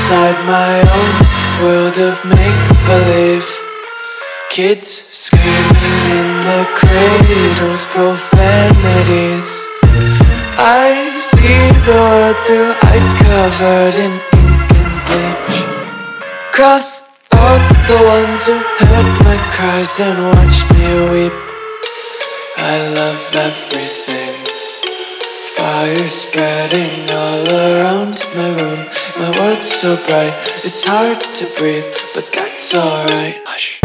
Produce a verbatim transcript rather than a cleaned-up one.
inside my own world of make-believe. Kids screaming in their cradles, profanities. I see the world through eyes covered in ink and bleach. Cross out the ones who heard my cries and watched me weep. I love everything. Fire spreading all around my room. My world's so bright, it's hard to breathe, but that's alright. Hush.